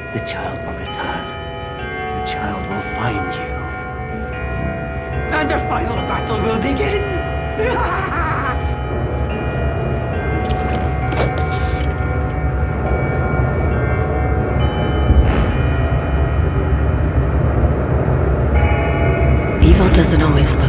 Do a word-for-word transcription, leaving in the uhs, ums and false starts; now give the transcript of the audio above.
The child will return. The child will find you. And the final battle will begin! Evil doesn't always